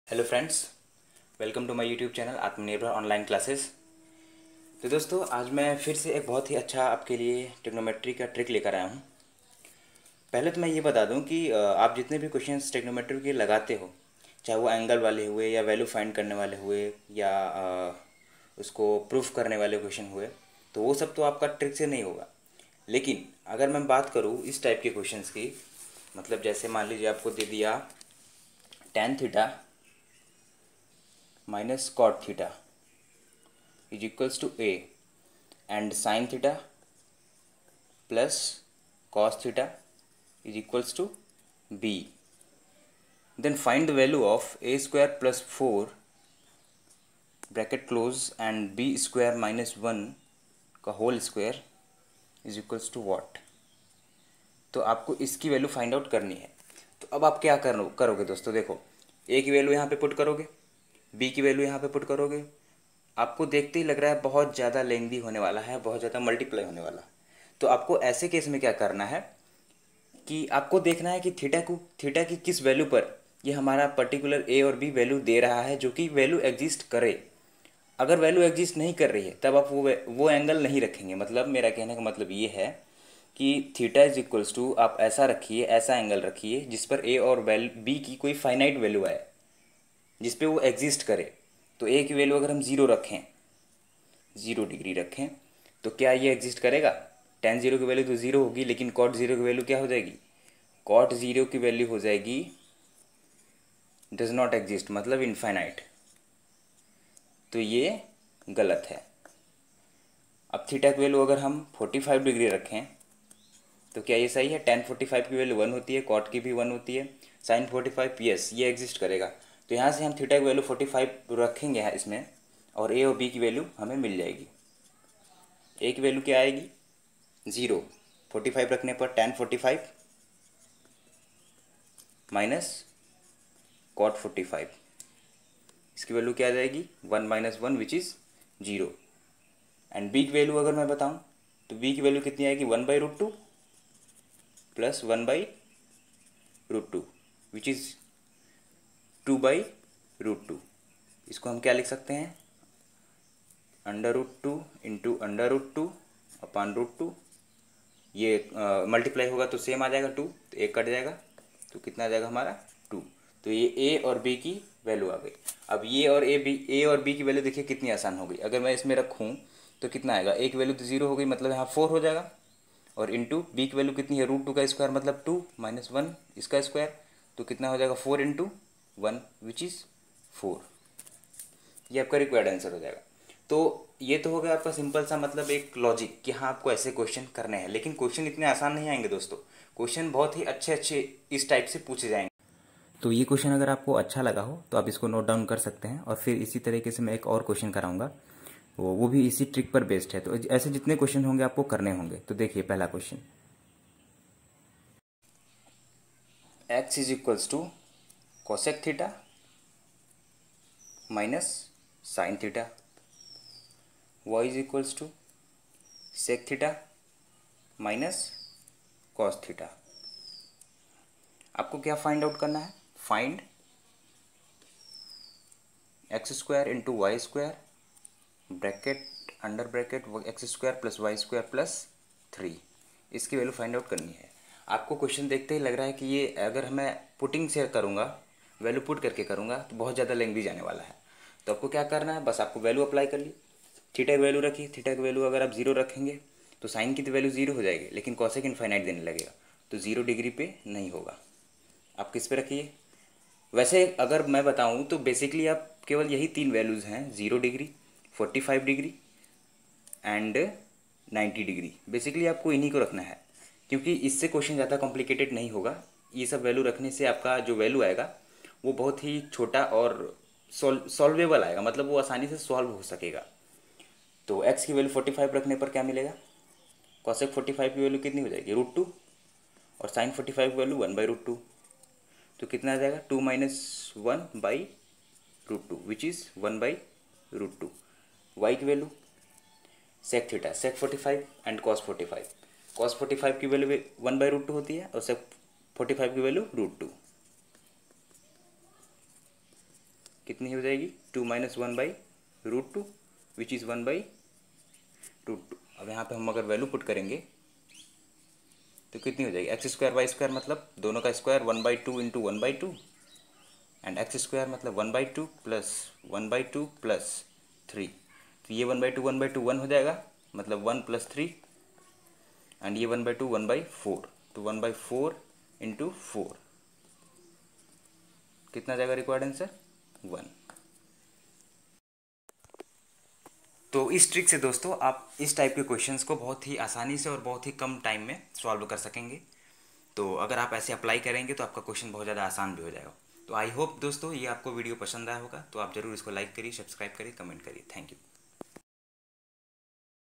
Hello friends, welcome to my YouTube channel Aatmanirbhar online classes. तो दोस्तों, आज मैं फिर से एक बहुत ही अच्छा आपके लिए ट्रिग्नोमेट्री का ट्रिक लेकर आया हूँ। पहले तो मैं ये बता दूँ कि आप जितने भी क्वेश्चंस ट्रिग्नोमेट्री के लगाते हो, चाहे वो एंगल वाले हुए या वैल्यू फाइंड करने वाले हुए या उसको प्रूफ करने वाले क्वेश्चन हुए, तो वो सब तो आपका ट्रिक से नहीं होगा। लेकिन अगर मैं बात करूँ इस टाइप के क्वेश्चंस की, मतलब जैसे मान लीजिए आपको दे दिया tan theta minus cot theta is equals to a and sin theta plus cos theta is equals to b. Then find the value of a square plus 4 bracket close and b square minus 1 का whole square is equals to what. तो आपको इसकी value find out करनी है। तो अब आप क्या करोगे दोस्तों, देखो, ए की वैल्यू यहाँ पे पुट करोगे, बी की वैल्यू यहाँ पे पुट करोगे। आपको देखते ही लग रहा है बहुत ज़्यादा लेंदी होने वाला है, बहुत ज़्यादा मल्टीप्लाई होने वाला। तो आपको ऐसे केस में क्या करना है कि आपको देखना है कि थीटा की किस वैल्यू पर ये हमारा पर्टिकुलर ए और बी वैल्यू दे रहा है, जो कि वैल्यू एग्जिस्ट करे। अगर वैल्यू एग्जिस्ट नहीं कर रही है तब आप वो एंगल नहीं रखेंगे। मतलब मेरा कहने का मतलब ये है कि थीटा इज इक्वल्स टू, आप ऐसा रखिए, ऐसा एंगल रखिए जिस पर ए और बी की कोई फाइनाइट वैल्यू आए, जिस पे वो एग्जिस्ट करे। तो ए की वैल्यू अगर हम 0 रखें, 0 डिग्री रखें, तो क्या ये एग्जिस्ट करेगा? tan 0 की वैल्यू तो 0 होगी, लेकिन cot 0 की वैल्यू क्या हो जाएगी? cot 0 की वैल्यू हो जाएगी डज नॉट एग्जिस्ट, मतलब इनफाइनाइट। तो ये गलत है। अब थीटा की वैल्यू अगर हम 45 डिग्री रखें तो क्या ये सही है? tan 45 की वैल्यू 1 होती है, cot की भी 1 होती है, sin 45 यस ये एग्जिस्ट करेगा। तो यहाँ से हम थीटा की वैल्यू 45 रखेंगे यहाँ इसमें, और ए और बी की वैल्यू हमें मिल जाएगी। ए की वैल्यू क्या आएगी? 0। 45 रखने पर tan 45 माइनस cot 45, इसकी वैल्यू क्या आ जाएगी? 1 minus 1 which is 0। And B की वैल्यू अगर मैं बताऊं तो बी की वैल्यू कितनी आएगी? 1/√2 प्लस 1/√2 विच इज़ 2/√2। इसको हम क्या लिख सकते हैं? √2 इंटू √2 अपॉन √2। ये मल्टीप्लाई होगा तो सेम आ जाएगा 2, तो एक कट जाएगा, तो कितना आ जाएगा हमारा? 2। तो ये ए और बी की वैल्यू आ गई। अब ए और बी की वैल्यू देखिए कितनी आसान हो गई। अगर मैं इसमें रखूँ तो कितना आएगा? ए की वैल्यू तो 0 हो गई, मतलब यहाँ 4 हो जाएगा, और इंटू बी की वैल्यू कितनी है? √2 का स्क्वायर मतलब 2 माइनस 1 इसका स्क्वायर, तो कितना हो जाएगा? 4 इंटू 1 विच इज़ 4। ये आपका रिक्वायर्ड आंसर हो जाएगा। तो ये तो हो गया आपका सिंपल सा, मतलब एक लॉजिक कि हाँ आपको ऐसे क्वेश्चन करने हैं। लेकिन क्वेश्चन इतने आसान नहीं आएंगे दोस्तों, क्वेश्चन बहुत ही अच्छे अच्छे इस टाइप से पूछे जाएंगे। तो ये क्वेश्चन अगर आपको अच्छा लगा हो तो आप इसको नोट डाउन कर सकते हैं, और फिर इसी तरीके से मैं एक और क्वेश्चन कराऊंगा, वो भी इसी ट्रिक पर बेस्ड है। तो ऐसे जितने क्वेश्चन होंगे आपको करने होंगे। तो देखिए पहला question, x is equals to cosec theta minus sine theta, y is equals to sec theta minus cos theta. आपको क्या फाइंड आउट करना है? Find x square into y square bracket under bracket x square plus y square plus 3, इसकी value find out करनी है। आपको question देखते ही लग रहा है कि ये अगर मैं पुटिंग से करूँगा, वैल्यू पुट करके करूँगा, तो बहुत ज़्यादा लैंग्वेज आने वाला है। तो आपको क्या करना है? बस आपको वैल्यू अप्लाई कर ली, थीटा की वैल्यू रखी। थीटा की वैल्यू अगर आप 0 रखेंगे तो साइन की तो वैल्यू 0 हो जाएगी, लेकिन कॉसेक इनफाइनाइट देने लगेगा, तो 0 डिग्री पे नहीं होगा। आप किस पे रखिए? वैसे अगर मैं बताऊं तो बेसिकली आप केवल यही 3 वैल्यूज़ हैं, 0 degree, 45 degree and 90 degree. Basically आपको इन्हीं को रखना है, क्योंकि इससे क्वेश्चन ज़्यादा कॉम्प्लिकेटेड नहीं होगा। ये सब वैल्यू रखने से आपका जो वैल्यू आएगा वो बहुत ही छोटा और सॉल्वेबल आएगा, मतलब वो आसानी से सॉल्व हो सकेगा। तो x की वैल्यू 45 रखने पर क्या मिलेगा? कॉसेक 45 की वैल्यू कितनी हो जाएगी? √2, और साइन 45 की वैल्यू 1/√2, तो कितना आ जाएगा? 2 माइनस 1/√2 विच इज़ 1/√2। y की value sec theta, sec 45 and cos 45। Cos 45 की वैल्यू 1/√2 होती है, और सेक 45 की वैल्यू √2। कितनी हो जाएगी, 2 माइनस 1/√2 विच इज़ 1/√2। अब यहाँ पे हम अगर वैल्यू पुट करेंगे तो कितनी हो जाएगी, x² y² मतलब दोनों का स्क्वायर 1/2 इंटू 1/2 एंड x² मतलब 1/2 प्लस 1/2 प्लस 3। तो ये 1/2 1/2 1 हो जाएगा, मतलब 1 प्लस 3 एंड ये 1/2 1/4, तो 1/4 इंटू 4 कितना जाएगा रिक्वायर्ड आंसर, 1। तो इस ट्रिक से दोस्तों आप इस टाइप के क्वेश्चंस को बहुत ही आसानी से और बहुत ही कम टाइम में सॉल्व कर सकेंगे। तो अगर आप ऐसे अप्लाई करेंगे तो आपका क्वेश्चन बहुत ज़्यादा आसान भी हो जाएगा। तो आई होप दोस्तों ये आपको वीडियो पसंद आया होगा, तो आप ज़रूर इसको लाइक करिए, सब्सक्राइब करिए, कमेंट करिए। Thank you.